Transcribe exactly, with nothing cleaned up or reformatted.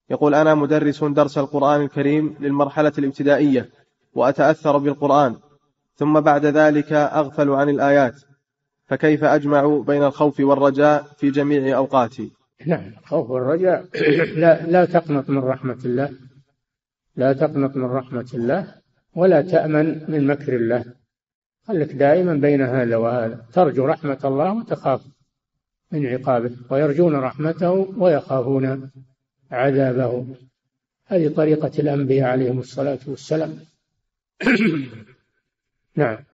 يقول: أنا مدرس درس القرآن الكريم للمرحلة الابتدائية، وأتأثر بالقرآن، ثم بعد ذلك أغفل عن الآيات، فكيف أجمع بين الخوف والرجاء في جميع أوقاتي؟ نعم، الخوف والرجاء. لا, لا تقنط من رحمة الله، لا تقنط من رحمة الله، ولا تأمن من مكر الله. خلك دائما بين هذا وهذا، ترجو رحمة الله وتخاف من عقابه، ويرجون رحمته ويخافون عذابه. هذه طريقة الأنبياء عليهم الصلاة والسلام. نعم.